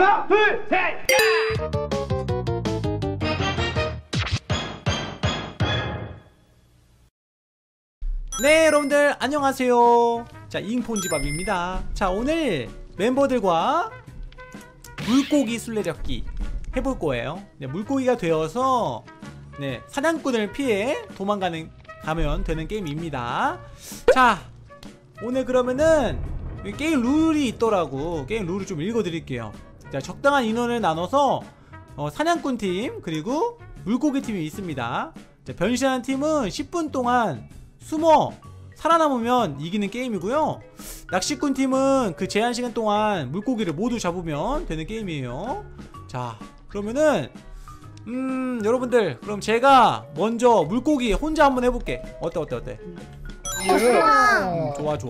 하나, 둘, 셋. 네, 여러분들 안녕하세요. 자, 잉폰지밥입니다. 자, 오늘 멤버들과 물고기 술래잡기 해볼 거예요. 네, 물고기가 되어서 네, 사냥꾼을 피해 가면 되는 게임입니다. 자, 오늘 그러면은 게임 룰이 있더라고. 게임 룰을 좀 읽어드릴게요. 자, 적당한 인원을 나눠서 사냥꾼 팀 그리고 물고기 팀이 있습니다. 자, 변신하는 팀은 10분 동안 숨어 살아남으면 이기는 게임이고요. 낚시꾼 팀은 그 제한시간 동안 물고기를 모두 잡으면 되는 게임이에요. 자, 그러면은 여러분들, 그럼 제가 먼저 물고기 혼자 한번 해볼게. 어때? 좋아.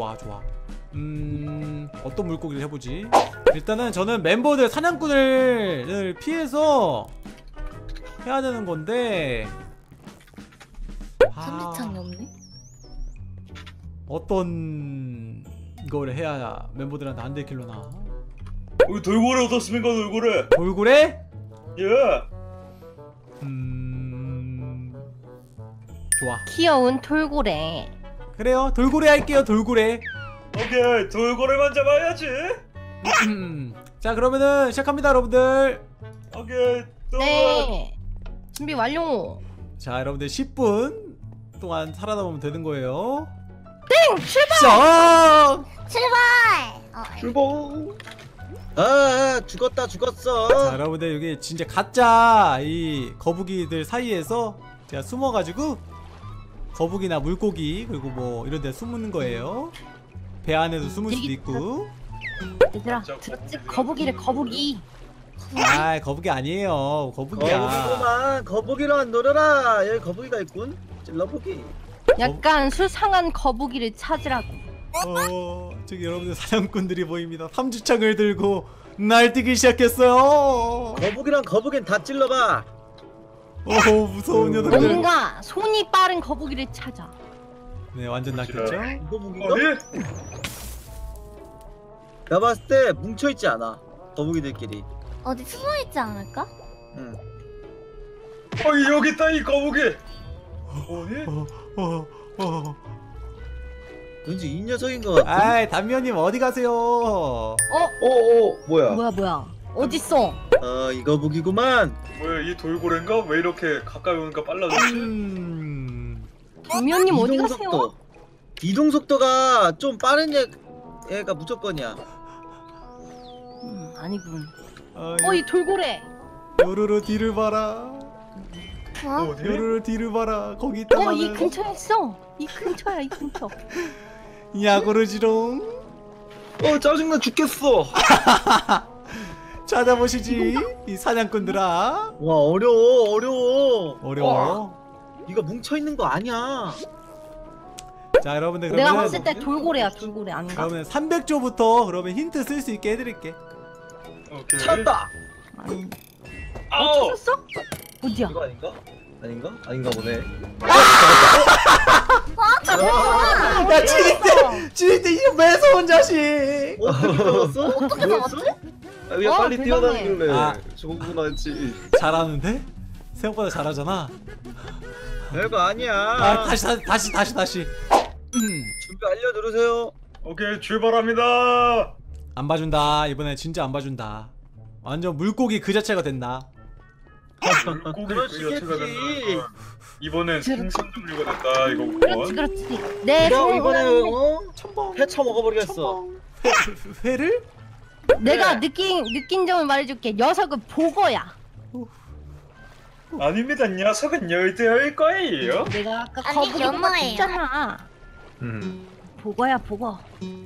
어떤 물고기를 해보지? 일단은 저는 멤버들 사냥꾼을 피해서 해야 되는 건데, 삼지창이 없네? 어떤 거를 해야 멤버들한테 안 들킬려나? 우리 돌고래 어떻습니까, 돌고래? 돌고래? 예. 좋아. 귀여운 돌고래. 그래요, 돌고래 할게요. 돌고래. 오케이, 돌고래만 잡아야지. 자, 그러면은 시작합니다, 여러분들. 오케이. 네. 준비 완료. 자, 여러분들 10분 동안 살아남으면 되는 거예요. 땡! 출발! 자, 출발! 아, 죽었어. 자, 여러분들 여기 진짜 가짜 이 거북이들 사이에서 제가 숨어가지고 거북이나 물고기 그리고 뭐 이런 데 숨는 거예요. 배 안에도 숨을 수도 있고. 얘들아, 들었지? 거북이래, 거북이. 아, 거북이 아니에요. 거북이야. 거북이구만. 거북이로 안 놀아라. 여기 거북이가 있군. 찔러보기. 약간 수상한 거북이를 찾으라고. 저기 여러분들 사냥꾼들이 보입니다. 삼주창을 들고 날뛰기 시작했어요. 거북이랑 거북이는 다 찔러봐. 무서운 녀석들. 뭔가 손이 빠른 거북이를 찾아. 네, 완전 낚였죠? 거북이가? 어디? 내가 봤을 때 뭉쳐있지 않아. 거북이들끼리. 어디 숨어있지 않을까? 응. 여기 있다, 이 거북이. 어디? 왠지 이 녀석인 것 같아. 아이, 담면님 어디 가세요? 뭐야? 뭐야? 어딨어? 이 거북이구만. 뭐야, 이 돌고래인가? 왜 이렇게 가까이 오니까 빨라졌지? 김현님 어디 가세요? 이동 속도가 좀 빠른 얘가 무조건이야. 아니군. 아, 이 돌고래. 요로로 뒤를 봐라. 어디? 요로로 뒤를 봐라. 거기 있다. 이 근처에 있어. 이 근처야, 이 근처. 야구르지롱. 짜증나 죽겠어. 찾아보시지, 이 사냥꾼들아. 와, 어려워. 어려워. 이거 뭉쳐있는 거 아니야. 자, 여러분들 내가 그러면 봤을 때 돌고래야, 돌고래 아닌가? 그러면 300조부터 그러면 힌트 쓸 수 있게 해드릴게. 오케이. 찾았다. 아니. 아우! 찾았어? 어디야? 이거 아닌가 보네. 야, 지니대 이 매서운 자식. 어떻게 잡았어? 야, 빨리 뛰어다니길래. 저거구나 했지. 잘하는데? 생각보다 잘하잖아. 별거 아니야. 아, 다시. 준비 완료 누르세요. 오케이, 출발합니다. 안 봐준다. 이번에 진짜 안 봐준다. 완전 물고기 그 자체가 된다. 물고기 그 그러시겠지. 자체가 된다. 이번엔 생선 종류가 된다. 이거 그렇지. 내 그럼 이번에 첨벙. 회 처먹어버리겠어. 회를? 내가 느낀 점을 말해줄게. 녀석은 보거야. 아닙니다. 녀석은 열대어일 거예요. 내가 아까 아니, 거북이 연어예요. 봤잖아. 보거야, 보거.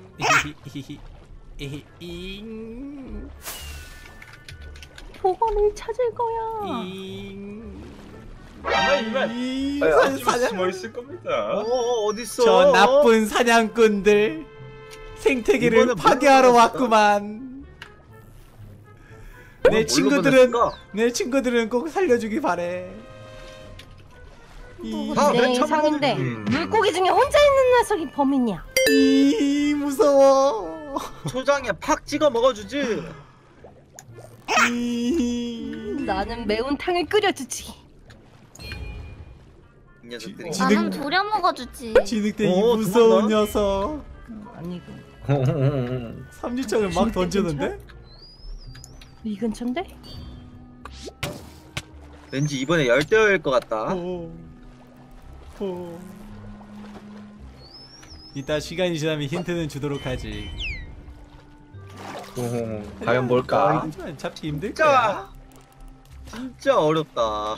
보거를 찾을 거야. 이만 숨어 있을 겁니다. 어딨어? 저 나쁜 사냥꾼들 생태계를 이번엔 파괴하러 뭘로 왔구만. 내 친구들은 꼭 살려주기 바래. 내 예상인데 물고기 중에 혼자 있는 녀석이 범인이야. 무서워. 초장에 팍 찍어 먹어주지. 나는 매운탕을 끓여주지. 이 녀석들이. 나는 졸여 먹어주지. 진흙대 이 오, 무서운 도망가. 녀석. 아니고. 삼지창을 막 진흙대 던지는데? 이 근처인데? 왠지 이번에 열대어일 것 같다. 오. 이따 시간이 지나면 힌트는 주도록 하지. 과연 뭘까? 하지만 잡기 힘들 거야. 진짜 어렵다.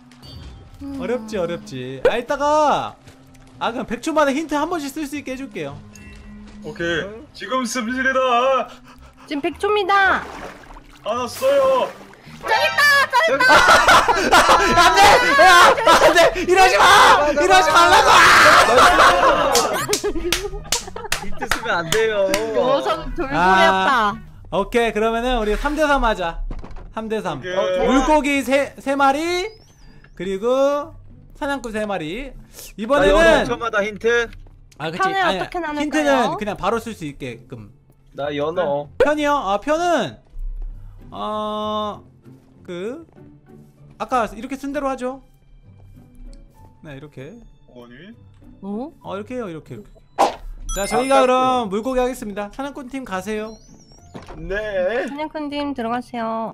어렵지. 아 이따가 그럼 100초마다 힌트 한 번씩 쓸 수 있게 해줄게요. 오케이. 지금 씁니다. 지금 100초입니다. 하나 써요. 안돼 이러지 마 이러지 말라고. 힌트 쓰면 안 돼요. 녀석 돌고래였다. 오케이 그러면은 우리 3대3 하자. 3대3 오케이. 물고기 3마리 그리고 사냥꾼 3마리. 나 이번에는 5초마다 힌트. 그치 편을 아니, 어떻게 나눌까요? 힌트는 그냥 바로 쓸 수 있게끔. 나 연어. 편이요? 편은 아까 이렇게 쓴 대로 하죠. 네 이렇게 아니. 이렇게 해요 이렇게. 자 저희가 그럼 물고기 하겠습니다. 사냥꾼 팀 가세요. 네. 사냥꾼님 들어가세요.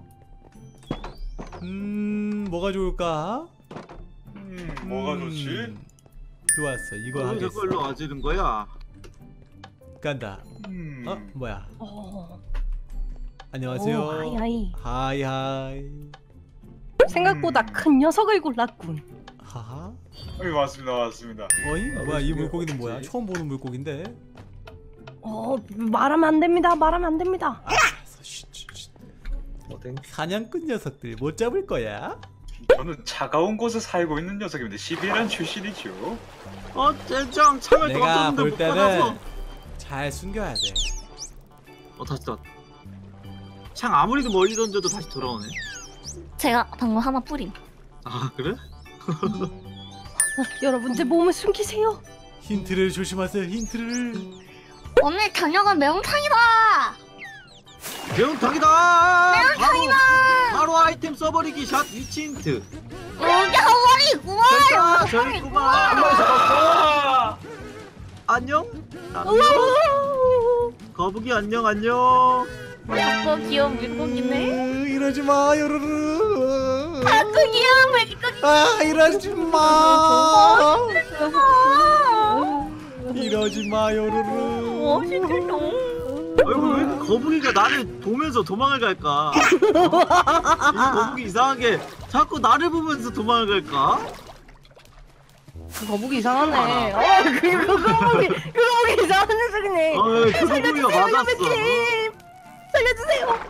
뭐가 좋을까? 뭐가 좋지? 좋았어 이거 하겠어. 저걸로 와주는 거야. 간다. 뭐야? 오, 안녕하세요. 하이하이. 생각보다 큰 녀석을 골랐군. 하하. 네, 맞습니다. 어이? 뭐야 이 물고기는 뭐야? 처음 보는 물고기인데. 말하면 안 됩니다. 말하면 안 됩니다. 알았어. 쉿. 어딘? 사냥꾼 녀석들 못 잡을 거야. 저는 차가운 곳에 살고 있는 녀석인데 시베리안 출신이죠. 젠장 창을 내가 던졌는데 볼 못 때는 받아서. 잘 숨겨야 돼. 다시 떴. 창 아무리 멀리 던져도 다시 돌아오네. 제가 방금 하나 뿌림. 아 그래? 여러분들 몸을 숨기세요. 힌트를 조심하세요. 힌트를. 오늘 저녁은 매운탕이다. 매운탕이다. 바로 아이템 써버리기 샷 위치 힌트. 여기 한 마리 구워. 됐다 저기 있구만. 안녕. 거북이 안녕. 자꾸 귀여운 물고기네. 이러지 마 요르르. 자꾸 귀여운 물고기. 이러지 마. 이러지 마 요르르. 맛있겠다. 아이고 왜 거북이가 나를 보면서 도망을 갈까? 이 거북이 이상하게 자꾸 나를 보면서 도망을 갈까? 그 거북이 이상하네. 그 거북이 이상한 녀석이네. 그 거북이가 맞았어. 살려주세요.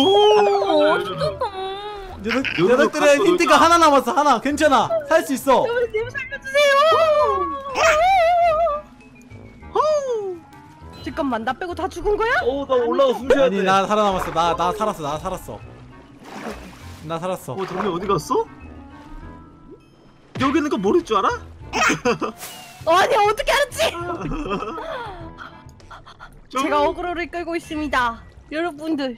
녀석들의 힌트가 하나 남았어. 하나 괜찮아. 살 수 있어. 님 살려주세요. 잠깐만 나 빼고 다 죽은 거야? 나 올라가 숨 쉬어야 아니 돼. 나 살아남았어. 나 살았어. 나 살았어. 동네 어디 갔어? 여기 있는 거 모를 줄 알아? 아니 어떻게 알았지? 제가 어그로를 끌고 있습니다. 여러분들.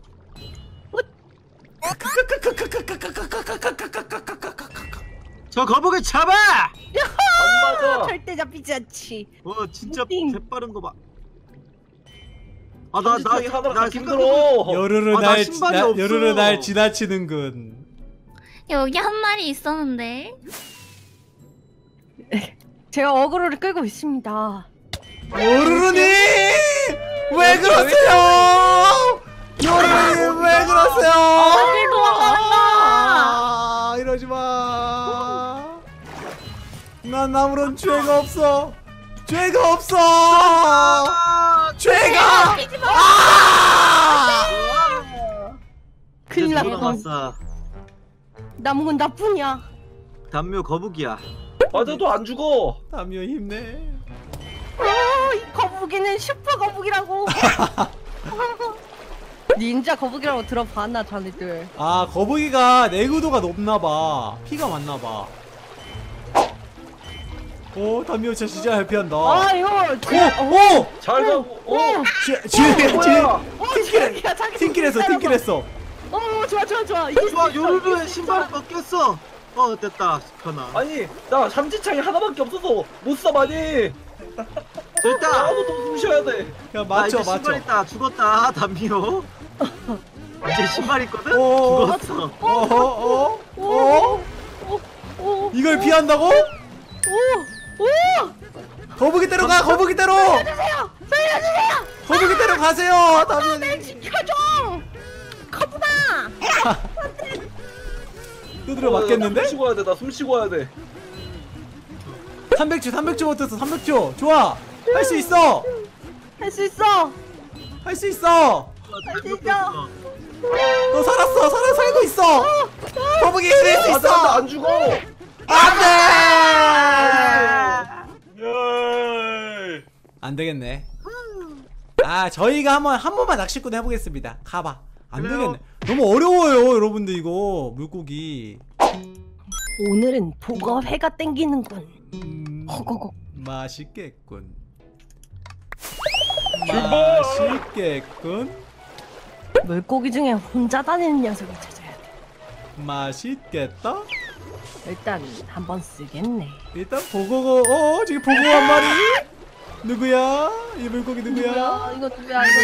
저 거북이 잡아! 안 맞아. 절대 잡히지 않지. 진짜 띵. 재빠른 거 봐. 삼지창이 하나가 힘들어. 요르르 나 신발이 없어. 요르르 날 지나치는군. 여기 한 마리 있었는데. 제가 어그로를 끌고 있습니다. 요르르니 왜 그러세요? 요르르니 왜 그러세요? 어딜 도망가는가? 이러지 마. 난 아무런 죄가 없어. 죄가. 큰일 났다. 남았어. 남은 나뿐이야. 담요 거북이야. 맞아도 안 죽어. 담요 힘내. 이 거북이는 슈퍼 거북이라고. 닌자 거북이라고 들어봤나 자네들. 거북이가 내구도가 높나봐. 피가 많나봐. 오 담요 진짜 잘 피한다. 이거 잘 가고. 팀킬했어. 자기야, 자기 팀킬했어. 이제 좋아 요루루의 신발을 벗겼어. 됐다 편아. 아니 나 삼지창이 하나밖에 없어서 못 써 많이. 됐다. 나도 좀 숨쉬어야 돼. 야 나 맞죠 이제 맞죠. 신발 있다. 죽었다 담비요. 이제 신발 있거든. 오. 죽었어. 어? 이걸 피한다고? 거북이 떼러 가 거북이 떼러. 살려주세요. 거북이 떼러 가세요. 담비. 지켜줘. 거북아. 두드려 맞겠는데? 숨 쉬고 와야 돼. 나 숨 쉬고 와야 돼. 300초 어땠어? 300초 좋아. 할 수 있어. 할 수 있어. 할 수 있어. 할 수 있어. 너 살았어. 살고 있어. 거북이 이길 수 아, 있어. 나안 죽어. 안돼. 예. 안 되겠네. 저희가 한 번만 낚시꾼 해보겠습니다. 가봐. 안 그래요. 되겠네. 너무 어려워요, 여러분들 이거 물고기. 오늘은 보거회가 땡기는군. 허거거. 맛있겠군. 출발! 맛있겠군. 물고기 중에 혼자 다니는 녀석을 찾아야 돼. 맛있겠다. 일단 한번 쓰겠네. 일단 보고고. 지금 보고 한 마리. 누구야? 이 물고기 누구야? 이거 누구야? 이거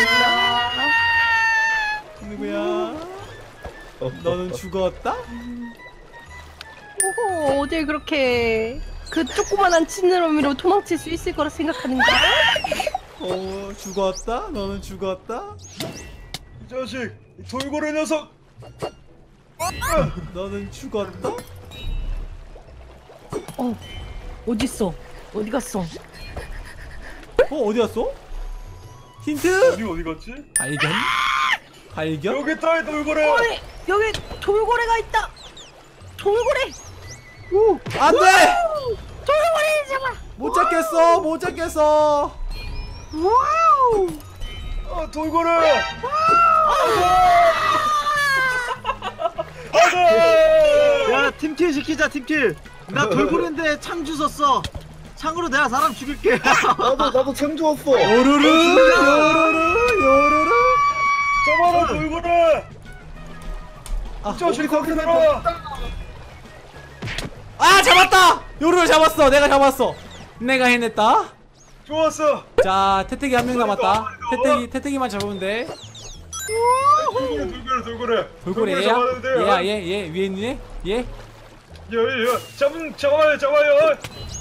누구야? 누구야? 너는 죽었다? 오호, 어딜 그렇게 그 조그만한 치느러미로 도망칠 수 있을 거라 생각하는가? 죽었다? 너는 죽었다? 이 자식, 이 돌고래 녀석. 너는 죽었다? 어딨어? 어디 갔어? 어디 갔어? 힌트? 어디 갔지? 발견? 발견? 여기 있다, 이 돌고래. 어이, 여기 돌고래가 있다. 돌고래. 안 돼! 돌고래 잡아. 못 잡겠어! 못 잡겠어! 와우. 돌고래. 야 팀킬 시키자 팀킬. 나 돌고래인데 창 주웠어. 창으로 내가 사람 죽일게. 나도 참 좋았어. 요루루! 요루루! 잡아라, 돌고래. 저기 거기 들어. 잡았다! 요루루 잡았어! 내가 잡았어! 내가 해냈다. 좋았어. 자, 태태기 한 명 남았다. 태태기만 잡으면 돼. 돌고래. 돌고래 얘야? 잡아야 돼요. 얘 위에 있네? 얘? 잡아요.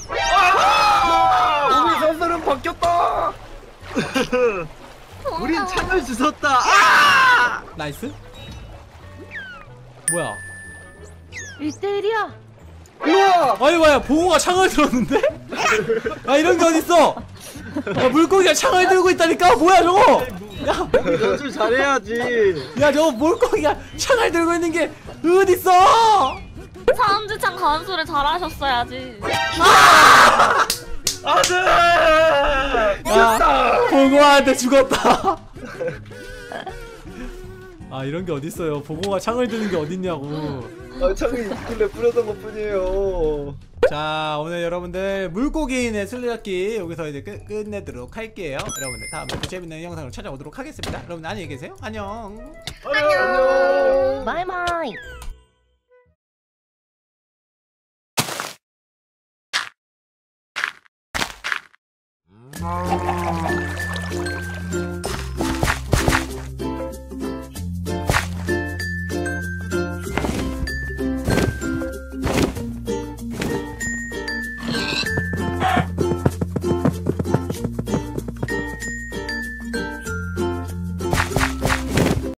우리 선수는 바뀌었다. 우린 창을 주웠다. 나이스. 뭐야? 1대1이야. 우와. 아니 뭐야, 봉호가 창을 들었는데? 이런 게 어딨어? 물고기가 창을 들고 있다니까? 뭐야 저거? 연출 잘해야지. 야 저거 물고기가 창을 들고 있는 게 어딨어? 사음주창 가운소를 잘하셨어야지. 야, 봉호한테 죽었다. 이런 게 어딨어요? 봉호가 창을 드는 게 어딨냐고. 창이 있길래 뿌렸던 것 뿐이에요. 자, 오늘 여러분들 물고기인의 술래잡기 여기서 이제 끝내도록 할게요. 여러분들 다음에 또 재밌는 영상으로 찾아오도록 하겠습니다. 여러분 안녕히 계세요. 안녕. 안녕.